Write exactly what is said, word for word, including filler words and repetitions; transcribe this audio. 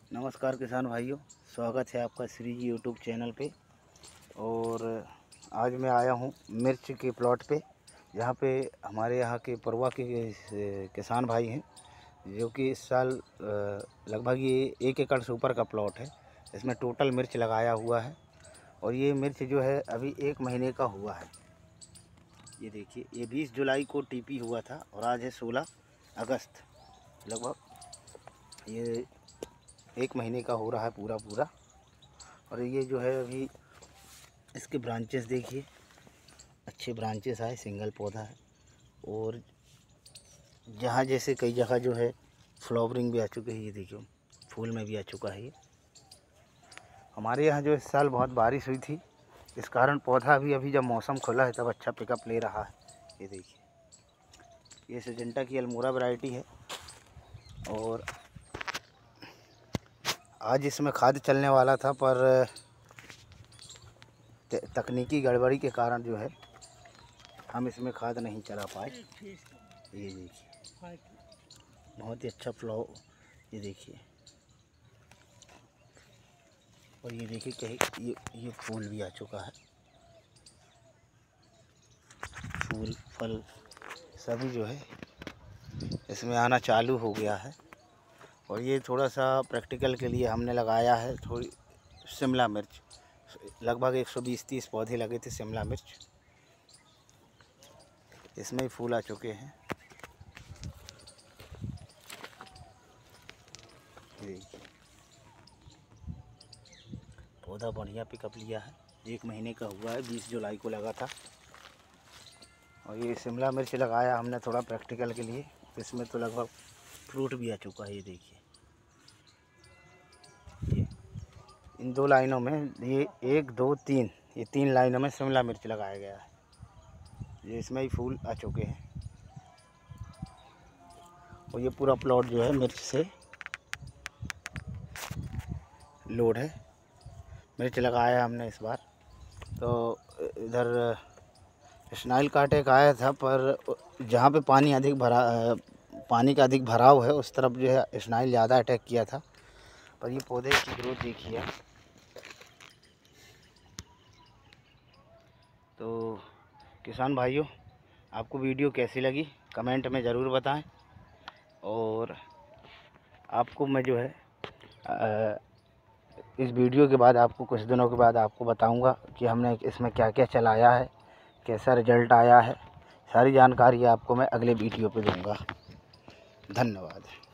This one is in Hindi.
नमस्कार किसान भाइयों, स्वागत है आपका श्री जी यूट्यूब चैनल पे। और आज मैं आया हूँ मिर्च के प्लॉट पे, जहाँ पे हमारे यहाँ के परवा के किसान भाई हैं, जो कि इस साल लगभग ये एक एकड़ से ऊपर का प्लॉट है। इसमें टोटल मिर्च लगाया हुआ है और ये मिर्च जो है अभी एक महीने का हुआ है। ये देखिए, ये बीस जुलाई को टीपी हुआ था और आज है सोलह अगस्त। लगभग ये एक महीने का हो रहा है पूरा पूरा। और ये जो है अभी इसके ब्रांचेस देखिए, अच्छे ब्रांचेस आए, सिंगल पौधा है। और जहाँ जैसे कई जगह जो है फ्लावरिंग भी आ चुके हैं, ये देखिए फूल में भी आ चुका है। ये हमारे यहाँ जो इस साल बहुत बारिश हुई थी, इस कारण पौधा भी अभी जब मौसम खुला है तब अच्छा पिकअप ले रहा है। ये देखिए, ये सिजेंटा की अल्मोड़ा वैरायटी है। और आज इसमें खाद चलने वाला था, पर तकनीकी गड़बड़ी के कारण जो है हम इसमें खाद नहीं चला पाए। ये देखिए, बहुत ही अच्छा फ्लावर, ये देखिए। और ये देखिए कहीं ये ये फूल भी आ चुका है, फूल फल सभी जो है इसमें आना चालू हो गया है। और ये थोड़ा सा प्रैक्टिकल के लिए हमने लगाया है थोड़ी शिमला मिर्च। लगभग एक सौ बीस तीस पौधे लगे थे शिमला मिर्च, इसमें ही फूल आ चुके हैं। पौधा बढ़िया पिकअप लिया है, एक महीने का हुआ है, बीस जुलाई को लगा था। और ये शिमला मिर्च लगाया हमने थोड़ा प्रैक्टिकल के लिए, इसमें तो लगभग फ्रूट भी आ चुका है। ये देखिए, ये इन दो लाइनों में, ये एक दो तीन, ये तीन लाइनों में शिमला मिर्च लगाया गया है। ये इसमें ही फूल आ चुके हैं। और ये पूरा प्लॉट जो है मिर्च से लोड है। मिर्च लगाया हमने इस बार। तो इधर स्नाइल कांटे का आया था, पर जहाँ पे पानी अधिक भरा पानी का अधिक भराव है उस तरफ जो है स्नाइल ज़्यादा अटैक किया था। पर ये पौधे की ग्रोथ देखिए। तो किसान भाइयों, आपको वीडियो कैसी लगी कमेंट में ज़रूर बताएं। और आपको मैं जो है आ, इस वीडियो के बाद आपको कुछ दिनों के बाद आपको बताऊंगा कि हमने इसमें क्या क्या चलाया है, कैसा रिजल्ट आया है। सारी जानकारी आपको मैं अगले वीडियो पे दूंगा। धन्यवाद।